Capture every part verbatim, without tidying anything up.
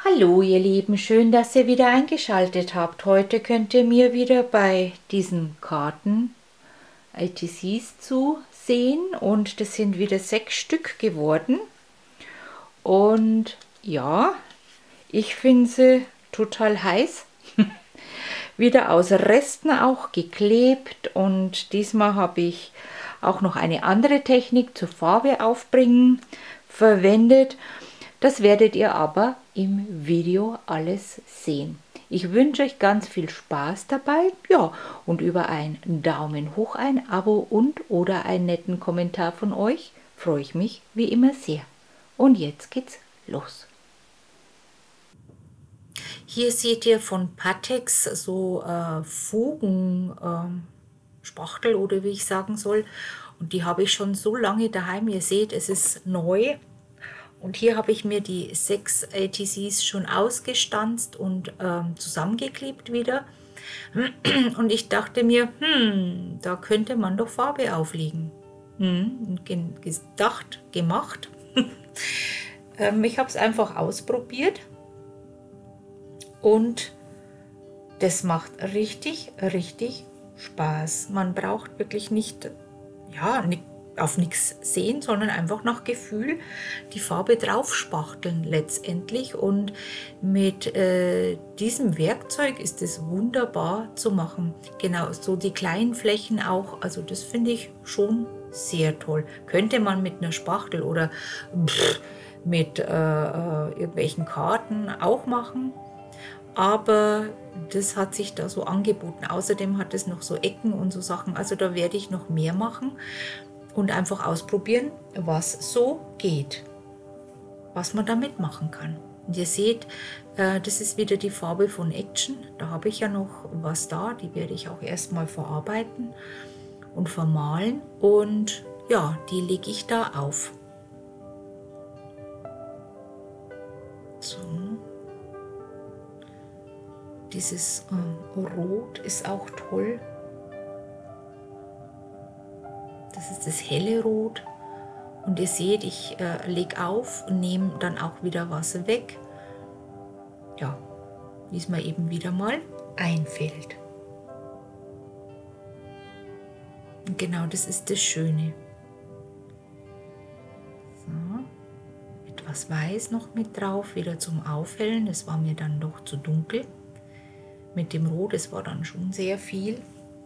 Hallo ihr Lieben, schön, dass ihr wieder eingeschaltet habt. Heute könnt ihr mir wieder bei diesen Karten A T Cs zusehen und das sind wieder sechs Stück geworden. Und ja, ich finde sie total heiß. Wieder aus Resten auch geklebt und diesmal habe ich auch noch eine andere Technik zur Farbe aufbringen verwendet. Das werdet ihr aber im Video alles sehen. Ich wünsche euch ganz viel Spaß dabei, ja, und über einen Daumen hoch, ein Abo und oder einen netten Kommentar von euch freue ich mich wie immer sehr. Und jetzt geht's los. Hier seht ihr von Pattex so äh, Fugen, äh, Spachtel oder wie ich sagen soll. Und die habe ich schon so lange daheim. Ihr seht, es ist neu. Und hier habe ich mir die sechs A T Cs schon ausgestanzt und ähm, zusammengeklebt wieder. Und ich dachte mir, hm, da könnte man doch Farbe auflegen. Hm, gedacht, gemacht. ähm, ich habe es einfach ausprobiert. Und das macht richtig, richtig Spaß. Man braucht wirklich nicht, ja, nicht auf nichts sehen, sondern einfach nach Gefühl die Farbe drauf spachteln letztendlich. Und mit äh, diesem Werkzeug ist es wunderbar zu machen. Genau, so die kleinen Flächen auch, also das finde ich schon sehr toll. Könnte man mit einer Spachtel oder pff, mit äh, äh, irgendwelchen Karten auch machen. Aber das hat sich da so angeboten. Außerdem hat es noch so Ecken und so Sachen. Also da werde ich noch mehr machen und einfach ausprobieren, was so geht. Was man damit machen kann. Und ihr seht, äh, das ist wieder die Farbe von Action. Da habe ich ja noch was da. Die werde ich auch erstmal verarbeiten und vermalen. Und ja, die lege ich da auf. So. Dieses äh, Rot ist auch toll. Das ist das helle Rot. Und ihr seht, ich äh, lege auf und nehme dann auch wieder was weg. Ja, wie es mir eben wieder mal einfällt. Und genau das ist das Schöne. So. Etwas Weiß noch mit drauf, wieder zum Aufhellen. Das war mir dann doch zu dunkel. Mit dem Rot, es war dann schon sehr viel.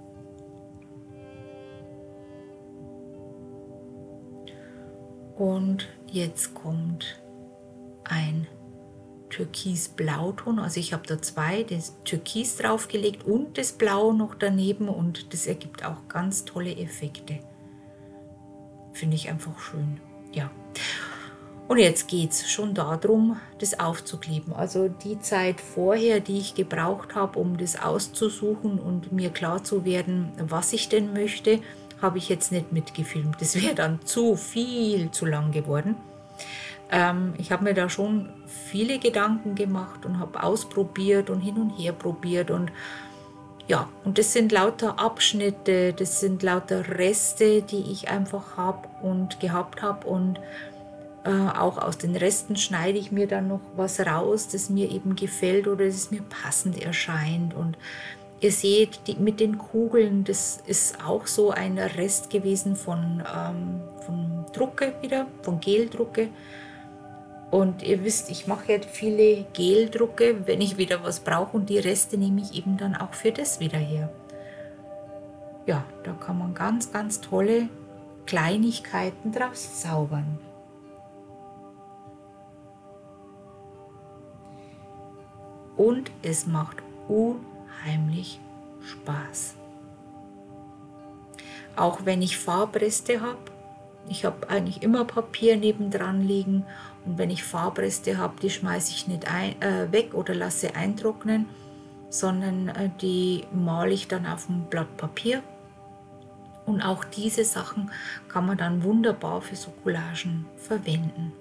Und jetzt kommt ein Türkis-Blauton. Also ich habe da zwei, das Türkis draufgelegt und das Blau noch daneben. Und das ergibt auch ganz tolle Effekte. Finde ich einfach schön. Ja. Und jetzt geht es schon darum, das aufzukleben. Also die Zeit vorher, die ich gebraucht habe, um das auszusuchen und mir klar zu werden, was ich denn möchte, habe ich jetzt nicht mitgefilmt. Das wäre dann zu viel zu lang geworden. Ähm, ich habe mir da schon viele Gedanken gemacht und habe ausprobiert und hin und her probiert. Und ja, und das sind lauter Abschnitte, das sind lauter Reste, die ich einfach habe und gehabt habe. Und Äh, auch aus den Resten schneide ich mir dann noch was raus, das mir eben gefällt oder das mir passend erscheint. Und ihr seht, die, mit den Kugeln, das ist auch so ein Rest gewesen von, ähm, von Drucke wieder, von Geldrucke. Und ihr wisst, ich mache jetzt viele Geldrucke, wenn ich wieder was brauche, und die Reste nehme ich eben dann auch für das wieder her. Ja, da kann man ganz, ganz tolle Kleinigkeiten draus zaubern. Und es macht unheimlich Spaß. Auch wenn ich Farbreste habe, ich habe eigentlich immer Papier nebendran liegen, und wenn ich Farbreste habe, die schmeiße ich nicht ein, äh, weg oder lasse eintrocknen, sondern äh, die male ich dann auf ein Blatt Papier. Und auch diese Sachen kann man dann wunderbar für so Collagen verwenden.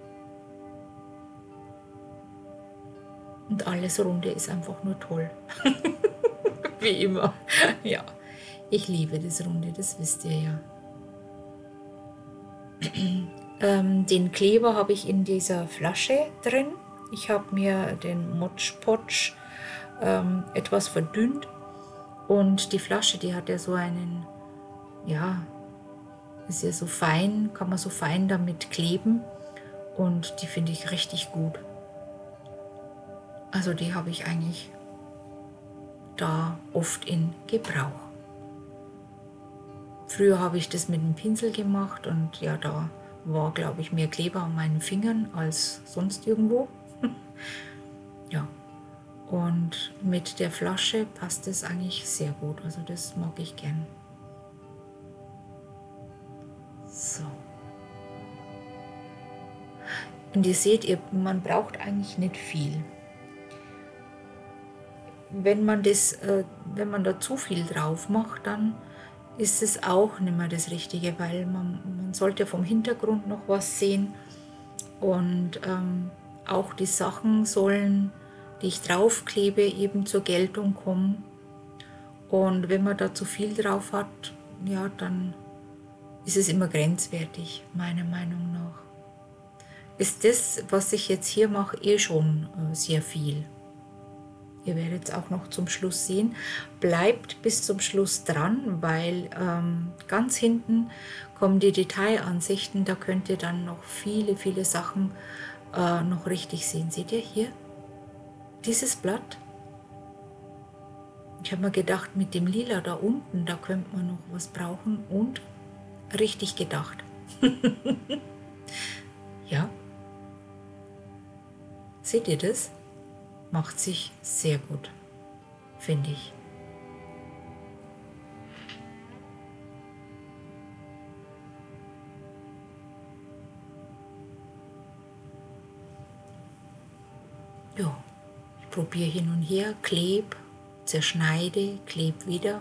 Und alles Runde ist einfach nur toll. Wie immer. Ja, ich liebe das Runde, das wisst ihr ja. ähm, den Kleber habe ich in dieser Flasche drin. Ich habe mir den Mod Podge ähm, etwas verdünnt und die Flasche, die hat ja so einen, ja, ist ja so fein, kann man so fein damit kleben und die finde ich richtig gut. Also die habe ich eigentlich da oft in Gebrauch. Früher habe ich das mit dem Pinsel gemacht und ja, da war, glaube ich, mehr Kleber an meinen Fingern als sonst irgendwo. Ja, und mit der Flasche passt es eigentlich sehr gut, also das mag ich gern. So. Und ihr seht, ihr, man braucht eigentlich nicht viel. Wenn man, das, äh, wenn man da zu viel drauf macht, dann ist es auch nicht mehr das Richtige, weil man, man sollte vom Hintergrund noch was sehen und ähm, auch die Sachen sollen, die ich draufklebe, eben zur Geltung kommen. Und wenn man da zu viel drauf hat, ja, dann ist es immer grenzwertig, meiner Meinung nach. Ist das, was ich jetzt hier mache, eh schon äh, sehr viel. Ihr werdet es auch noch zum Schluss sehen. Bleibt bis zum Schluss dran, weil ähm, ganz hinten kommen die Detailansichten. Da könnt ihr dann noch viele, viele Sachen äh, noch richtig sehen. Seht ihr hier dieses Blatt? Ich habe mir gedacht, mit dem Lila da unten, da könnte man noch was brauchen und richtig gedacht. Ja, seht ihr das? Macht sich sehr gut, finde ich. Ja, ich probiere hin und her, kleb, zerschneide, kleb wieder.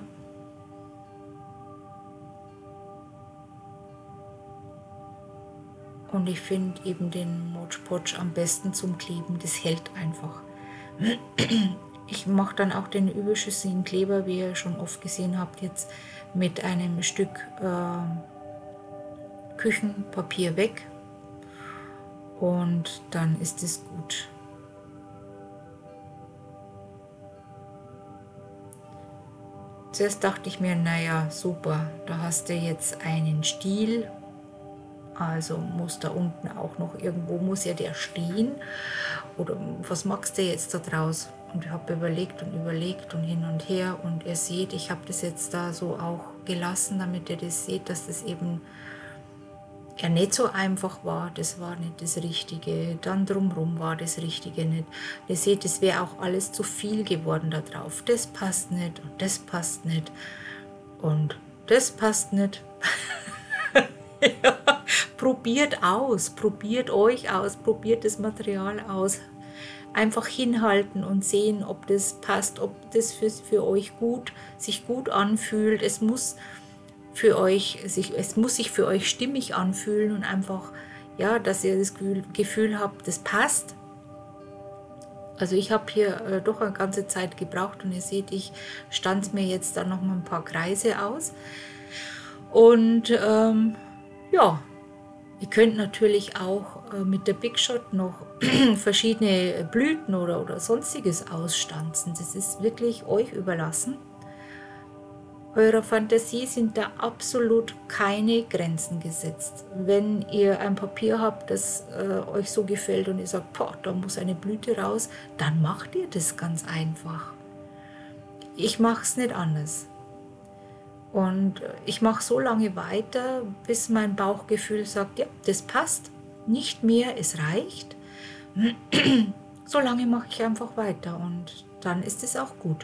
Und ich finde eben den Mod Podge am besten zum Kleben, das hält einfach. Ich mache dann auch den überschüssigen Kleber, wie ihr schon oft gesehen habt, jetzt mit einem Stück äh, Küchenpapier weg und dann ist es gut. Zuerst dachte ich mir, naja, super, da hast du jetzt einen Stiel, also muss da unten auch noch irgendwo, muss ja der stehen. Oder was machst du jetzt da draus? Und ich habe überlegt und überlegt und hin und her. Und ihr seht, ich habe das jetzt da so auch gelassen, damit ihr das seht, dass das eben ja nicht so einfach war. Das war nicht das Richtige. Dann drumherum war das Richtige nicht. Ihr seht, es wäre auch alles zu viel geworden da drauf. Das passt nicht und das passt nicht. Und das passt nicht. Ja, probiert aus, probiert euch aus, probiert das Material aus. Einfach hinhalten und sehen, ob das passt, ob das für, für euch gut, sich gut anfühlt. Es muss für euch, sich, es muss sich für euch stimmig anfühlen und einfach, ja, dass ihr das Gefühl, Gefühl habt, das passt. Also ich habe hier äh, doch eine ganze Zeit gebraucht und ihr seht, ich stanze mir jetzt dann noch mal ein paar Kreise aus. Und ähm, ja, ihr könnt natürlich auch äh, mit der Big Shot noch verschiedene Blüten oder, oder sonstiges ausstanzen. Das ist wirklich euch überlassen. Eurer Fantasie sind da absolut keine Grenzen gesetzt. Wenn ihr ein Papier habt, das äh, euch so gefällt und ihr sagt, boah, da muss eine Blüte raus, dann macht ihr das ganz einfach. Ich mache es nicht anders. Und ich mache so lange weiter, bis mein Bauchgefühl sagt, ja, das passt, nicht mehr, es reicht. So lange mache ich einfach weiter und dann ist es auch gut.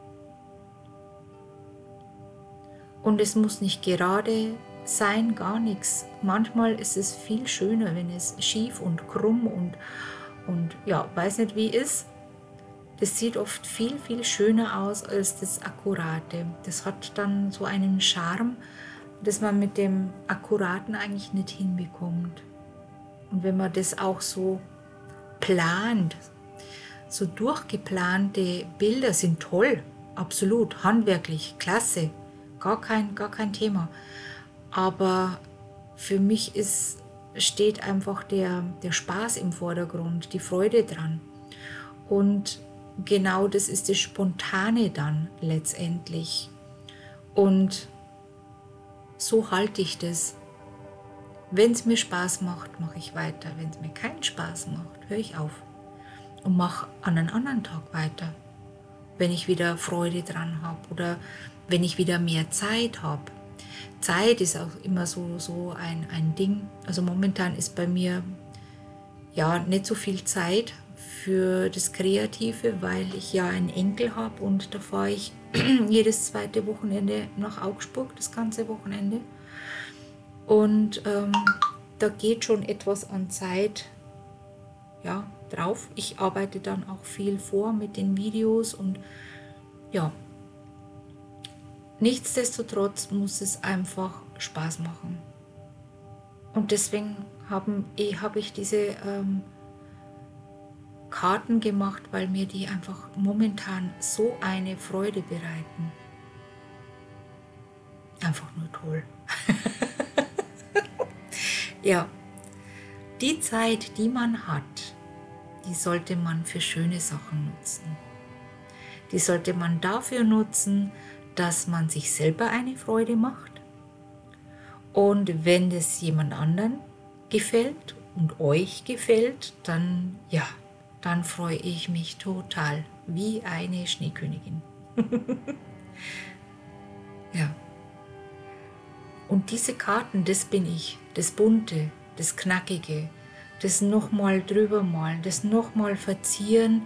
Und es muss nicht gerade sein, gar nichts. Manchmal ist es viel schöner, wenn es schief und krumm und, und ja, weiß nicht wie ist. Das sieht oft viel, viel schöner aus als das Akkurate. Das hat dann so einen Charme, das man mit dem Akkuraten eigentlich nicht hinbekommt. Und wenn man das auch so plant, so durchgeplante Bilder sind toll, absolut, handwerklich, klasse, gar kein, gar kein Thema. Aber für mich ist steht einfach der, der Spaß im Vordergrund, die Freude dran. Und genau das ist das Spontane dann letztendlich. Und so halte ich das. Wenn es mir Spaß macht, mache ich weiter. Wenn es mir keinen Spaß macht, höre ich auf und mache an einem anderen Tag weiter. Wenn ich wieder Freude dran habe oder wenn ich wieder mehr Zeit habe. Zeit ist auch immer so, so ein, ein Ding. Also momentan ist bei mir ja nicht so viel Zeit für das Kreative, weil ich ja einen Enkel habe und da fahre ich jedes zweite Wochenende nach Augsburg, das ganze Wochenende. Und ähm, da geht schon etwas an Zeit ja, drauf. Ich arbeite dann auch viel vor mit den Videos und ja, nichtsdestotrotz muss es einfach Spaß machen. Und deswegen haben, eh, habe ich diese ähm, Karten gemacht, weil mir die einfach momentan so eine Freude bereiten. Einfach nur toll. Ja, die Zeit, die man hat, die sollte man für schöne Sachen nutzen. Die sollte man dafür nutzen, dass man sich selber eine Freude macht. Und wenn das jemand anderen gefällt und euch gefällt, dann ja, dann freue ich mich total, wie eine Schneekönigin. Ja. Und diese Karten, das bin ich, das Bunte, das Knackige, das nochmal drüber malen, das nochmal verzieren.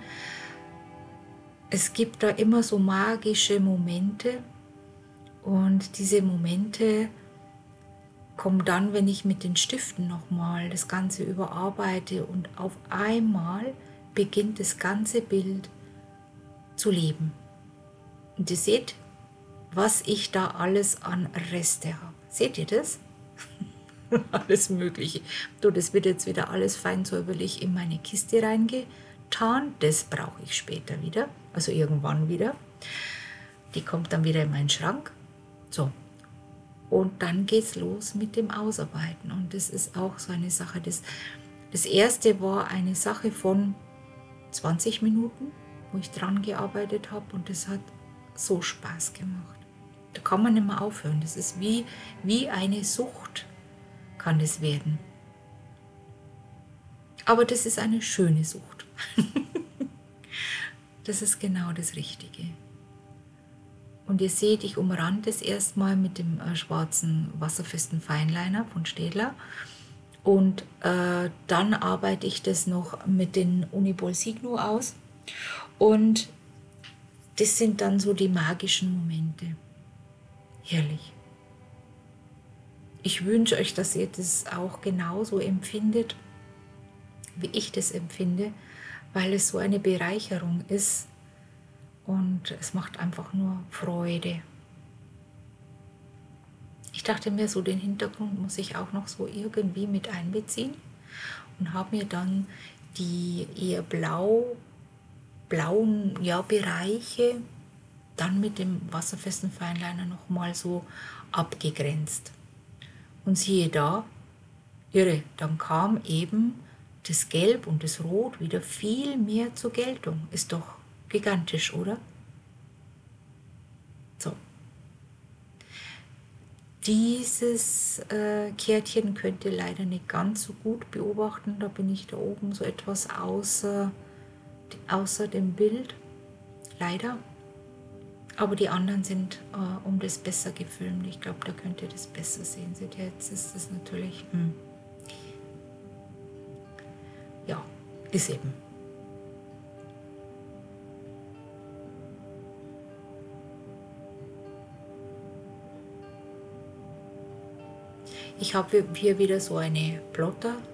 Es gibt da immer so magische Momente und diese Momente kommen dann, wenn ich mit den Stiften nochmal das Ganze überarbeite und auf einmal beginnt das ganze Bild zu leben. Und ihr seht, was ich da alles an Reste habe. Seht ihr das? Alles Mögliche. Du, das wird jetzt wieder alles fein säuberlich in meine Kiste reingetan. Das brauche ich später wieder, also irgendwann wieder. Die kommt dann wieder in meinen Schrank. So. Und dann geht's los mit dem Ausarbeiten. Und das ist auch so eine Sache. Das, das erste war eine Sache von zwanzig Minuten, wo ich dran gearbeitet habe. Und das hat so Spaß gemacht. Da kann man nicht mehr aufhören. Das ist wie, wie eine Sucht, kann es werden. Aber das ist eine schöne Sucht. Das ist genau das Richtige. Und ihr seht, ich umrande es erstmal mit dem äh, schwarzen wasserfesten Fineliner von Staedtler. Und äh, dann arbeite ich das noch mit den Uniball Signo aus. Und das sind dann so die magischen Momente. Herrlich. Ich wünsche euch, dass ihr das auch genauso empfindet, wie ich das empfinde, weil es so eine Bereicherung ist und es macht einfach nur Freude. Ich dachte mir, so den Hintergrund muss ich auch noch so irgendwie mit einbeziehen und habe mir dann die eher blau, blauen ja, Bereiche dann mit dem wasserfesten Fineliner nochmal so abgegrenzt. Und siehe da, irre, dann kam eben das Gelb und das Rot wieder viel mehr zur Geltung. Ist doch gigantisch, oder? So. Dieses äh, Kärtchen könnt ihr leider nicht ganz so gut beobachten. Da bin ich da oben so etwas außer, außer dem Bild. Leider. Aber die anderen sind äh, um das besser gefilmt. Ich glaube, da könnt ihr das besser sehen. Seht ihr, jetzt ist das natürlich... Hm. Ja, ist eben. Ich habe hier wieder so eine Plotterplatte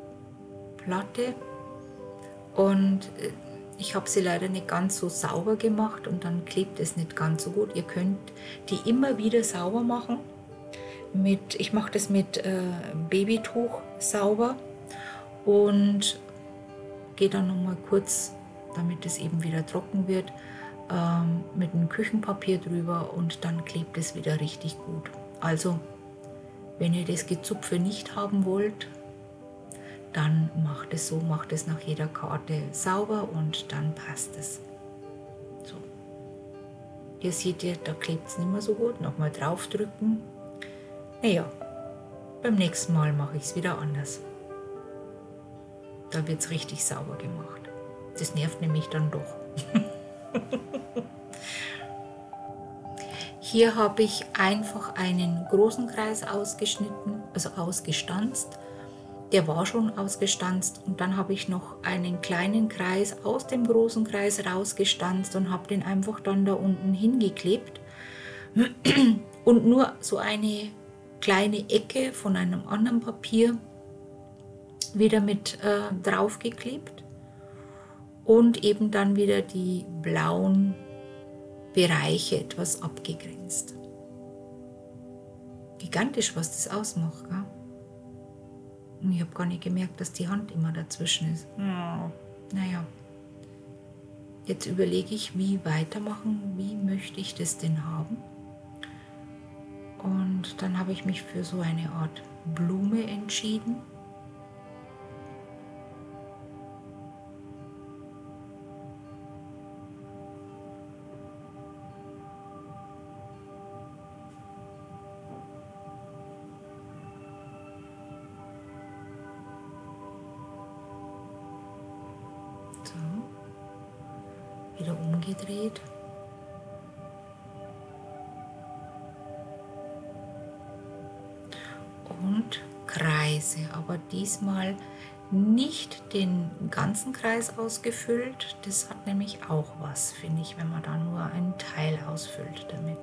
und ich habe sie leider nicht ganz so sauber gemacht und dann klebt es nicht ganz so gut. Ihr könnt die immer wieder sauber machen. Mit, ich mache das mit äh, Babytuch sauber und gehe dann noch mal kurz, damit es eben wieder trocken wird, ähm, mit einem Küchenpapier drüber und dann klebt es wieder richtig gut. Also, wenn ihr das Gezupfe nicht haben wollt, dann macht es so, macht es nach jeder Karte sauber und dann passt es. So. Hier seht ihr, da klebt es nicht mehr so gut. Nochmal draufdrücken. Naja, beim nächsten Mal mache ich es wieder anders. Da wird es richtig sauber gemacht. Das nervt nämlich dann doch. Hier habe ich einfach einen großen Kreis ausgeschnitten, also ausgestanzt. Der war schon ausgestanzt und dann habe ich noch einen kleinen Kreis aus dem großen Kreis rausgestanzt und habe den einfach dann da unten hingeklebt und nur so eine kleine Ecke von einem anderen Papier wieder mit äh, drauf geklebt und eben dann wieder die blauen Bereiche etwas abgegrenzt. Gigantisch, was das ausmacht, gell? Und ich habe gar nicht gemerkt, dass die Hand immer dazwischen ist. Ja. Naja, jetzt überlege ich, wie weitermachen, wie möchte ich das denn haben. Und dann habe ich mich für so eine Art Blume entschieden. Wieder umgedreht. Und Kreise, aber diesmal nicht den ganzen Kreis ausgefüllt. Das hat nämlich auch was, finde ich, wenn man da nur einen Teil ausfüllt damit.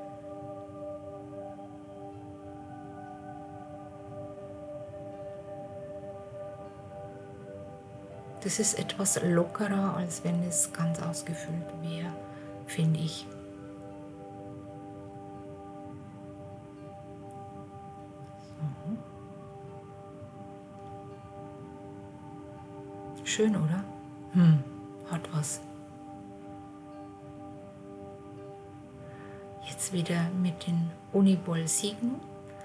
Das ist etwas lockerer, als wenn es ganz ausgefüllt wäre, finde ich. So. Schön, oder? Hm, hat was. Jetzt wieder mit den Uniball Signo.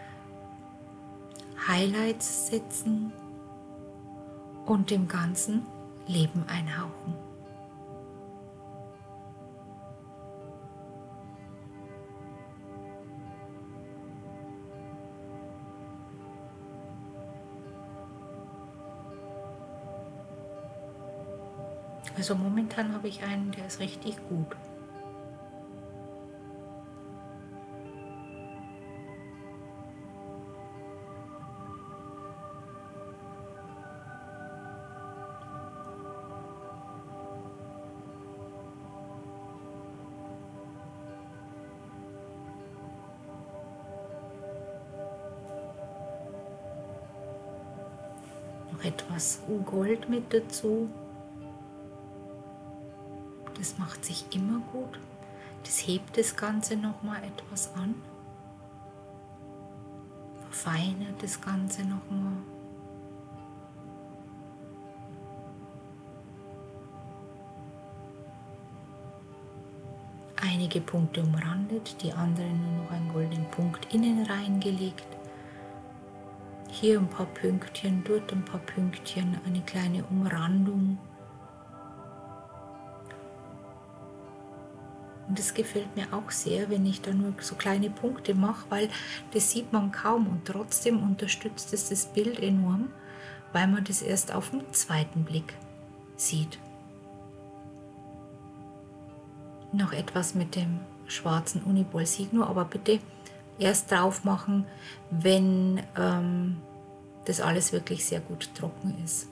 Highlights setzen und dem Ganzen Leben einhauchen. Also momentan habe ich einen, der ist richtig gut. Etwas Gold mit dazu. Das macht sich immer gut. Das hebt das Ganze noch mal etwas an. Verfeinert das Ganze noch mal. Einige Punkte umrandet, die anderen nur noch einen goldenen Punkt innen reingelegt. Hier ein paar Pünktchen, dort ein paar Pünktchen, eine kleine Umrandung. Und das gefällt mir auch sehr, wenn ich da nur so kleine Punkte mache, weil das sieht man kaum und trotzdem unterstützt es das Bild enorm, weil man das erst auf den zweiten Blick sieht. Noch etwas mit dem schwarzen Uniball Signo, aber bitte erst drauf machen, wenn ähm, das alles wirklich sehr gut trocken ist.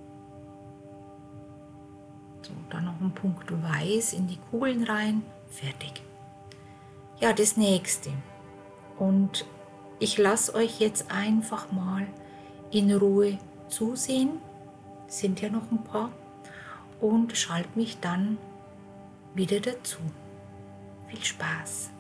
So, dann noch ein Punkt Weiß in die Kugeln rein, fertig. Ja, das nächste. Und ich lasse euch jetzt einfach mal in Ruhe zusehen, sind ja noch ein paar, und schalte mich dann wieder dazu. Viel Spaß!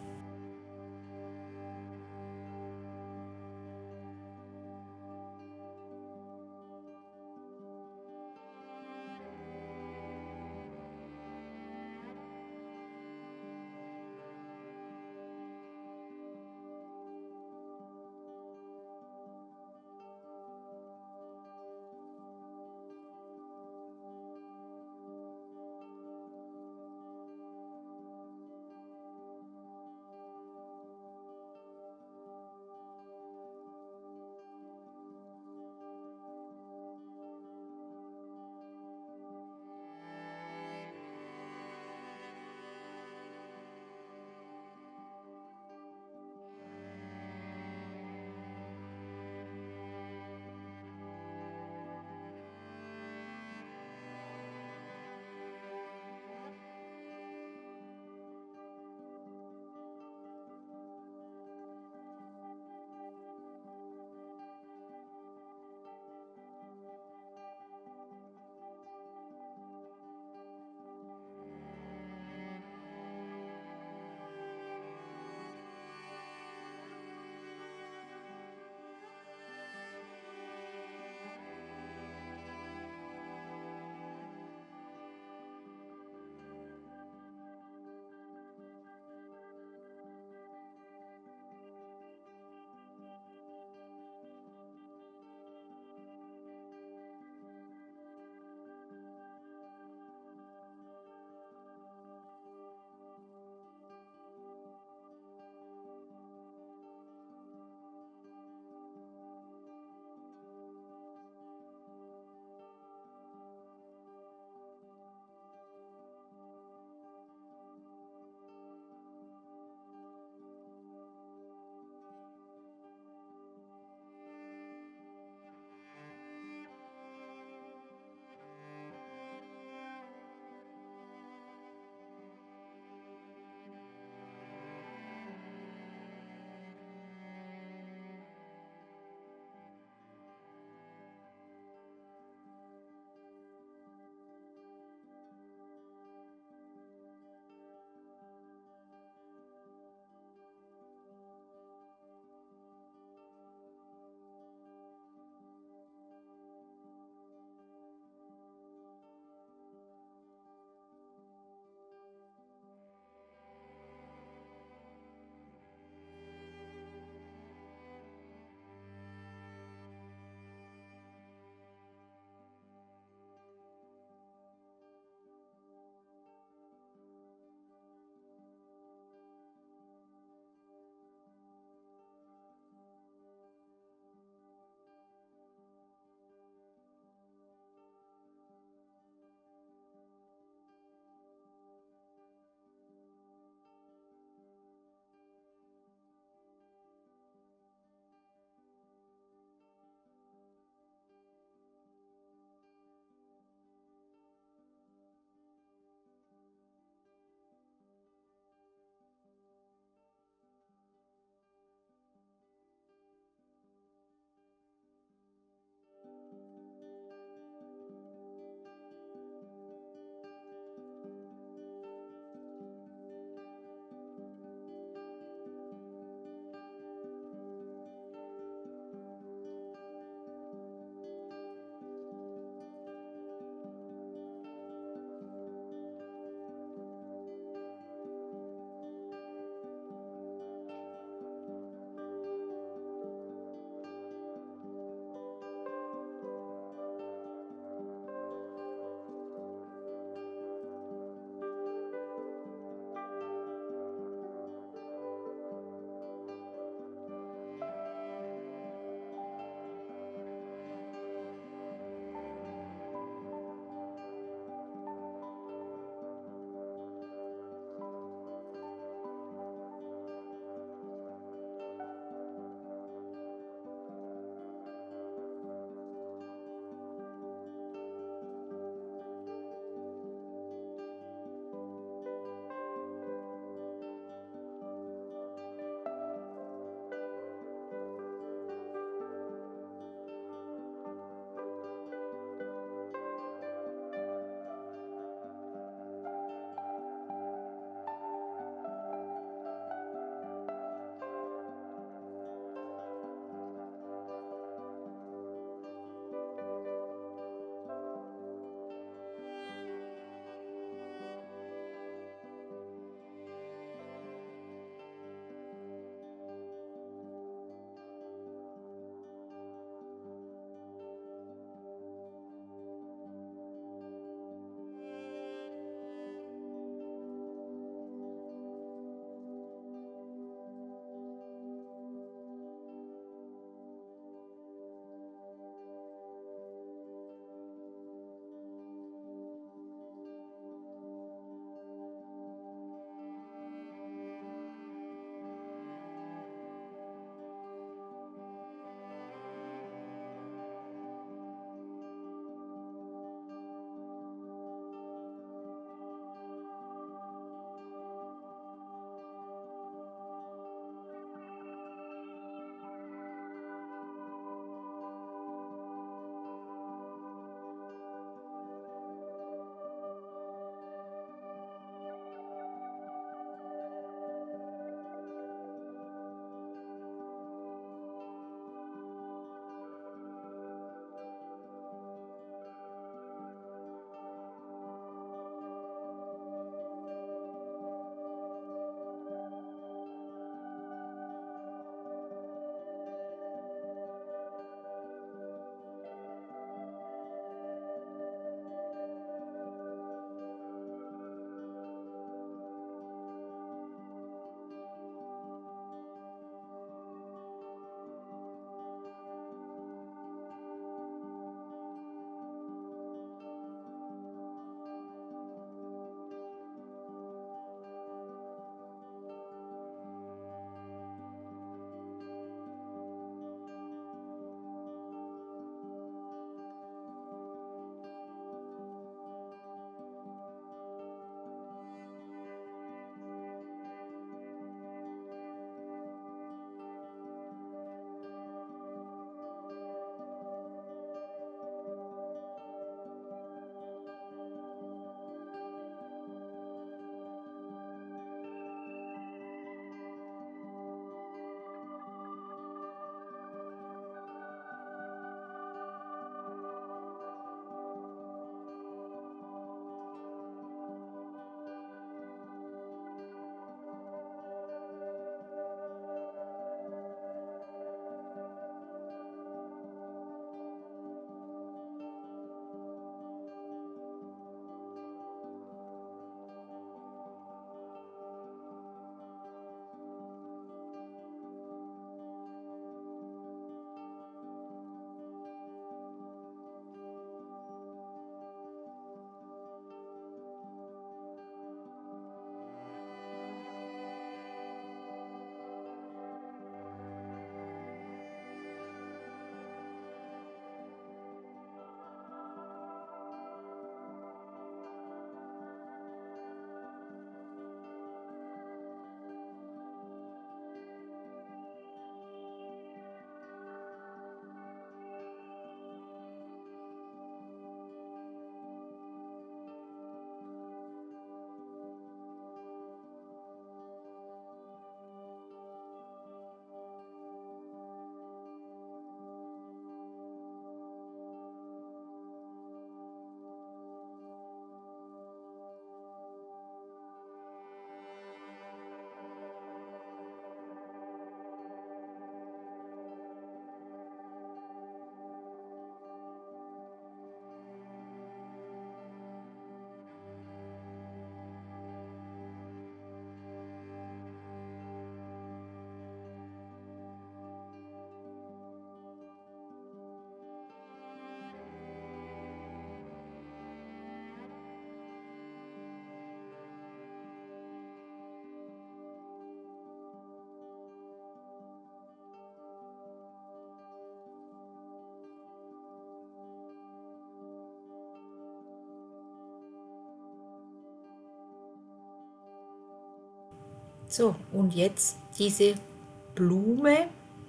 So, und jetzt diese Blume.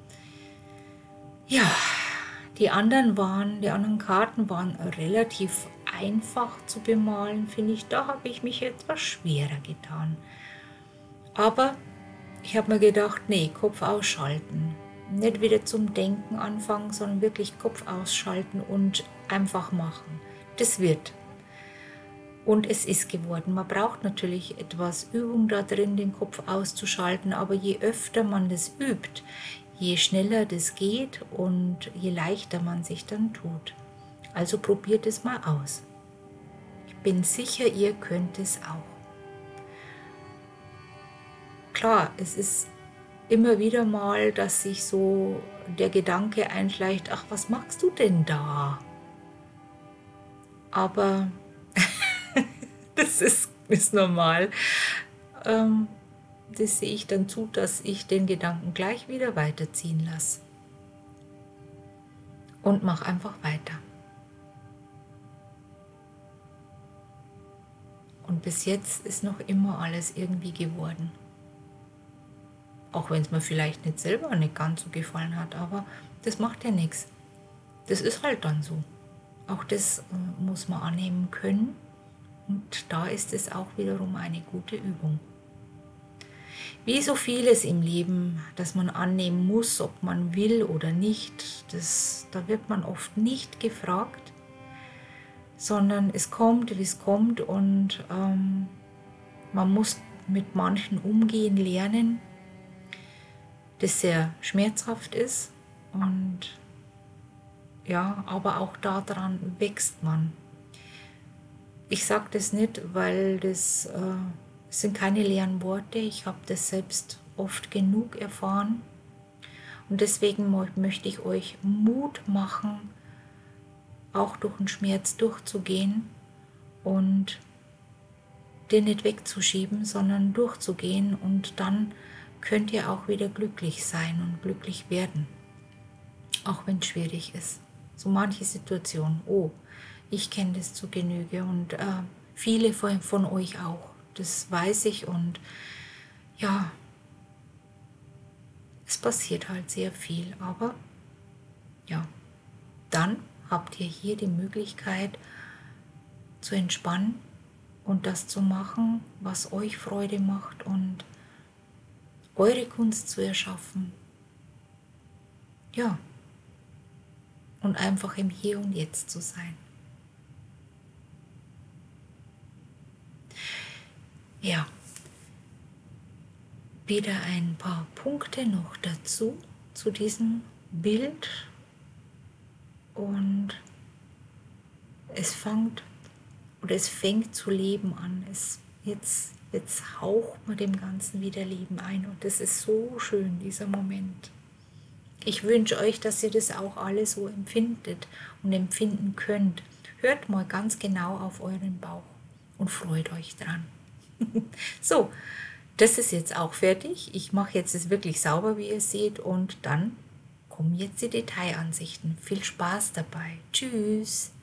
Ja, die anderen waren, die anderen Karten waren relativ einfach zu bemalen, finde ich. Da habe ich mich etwas schwerer getan. Aber ich habe mir gedacht, nee, Kopf ausschalten. Nicht wieder zum Denken anfangen, sondern wirklich Kopf ausschalten und einfach machen. Das wird. Und es ist geworden. Man braucht natürlich etwas Übung da drin, den Kopf auszuschalten, aber je öfter man das übt, je schneller das geht und je leichter man sich dann tut. Also probiert es mal aus. Ich bin sicher, ihr könnt es auch. Klar, es ist immer wieder mal, dass sich so der Gedanke einschleicht, ach, was machst du denn da? Aber das ist, ist normal. Ähm, das sehe ich dann zu, dass ich den Gedanken gleich wieder weiterziehen lasse. Und mache einfach weiter. Und bis jetzt ist noch immer alles irgendwie geworden. Auch wenn es mir vielleicht nicht selber nicht ganz so gefallen hat, aber das macht ja nichts. Das ist halt dann so. Auch das äh, muss man annehmen können. Und da ist es auch wiederum eine gute Übung. Wie so vieles im Leben, das man annehmen muss, ob man will oder nicht, das, da wird man oft nicht gefragt, sondern es kommt, wie es kommt, und ähm, man muss mit manchen umgehen lernen, das sehr schmerzhaft ist, und ja, aber auch daran wächst man. Ich sage das nicht, weil das äh, sind keine leeren Worte. Ich habe das selbst oft genug erfahren. Und deswegen möchte ich euch Mut machen, auch durch den Schmerz durchzugehen und den nicht wegzuschieben, sondern durchzugehen. Und dann könnt ihr auch wieder glücklich sein und glücklich werden. Auch wenn es schwierig ist. So manche Situation. Oh, ich kenne das zu Genüge und äh, viele von, von euch auch. Das weiß ich, und ja, es passiert halt sehr viel. Aber ja, dann habt ihr hier die Möglichkeit zu entspannen und das zu machen, was euch Freude macht und eure Kunst zu erschaffen. Ja, und einfach im Hier und Jetzt zu sein. Ja, wieder ein paar Punkte noch dazu, zu diesem Bild, und es fängt oder es fängt zu leben an. Es, jetzt, jetzt haucht man dem Ganzen wieder Leben ein, und das ist so schön, dieser Moment. Ich wünsche euch, dass ihr das auch alle so empfindet und empfinden könnt. Hört mal ganz genau auf euren Bauch und freut euch dran. So, das ist jetzt auch fertig. Ich mache jetzt es wirklich sauber, wie ihr seht, und dann kommen jetzt die Detailansichten. Viel Spaß dabei. Tschüss.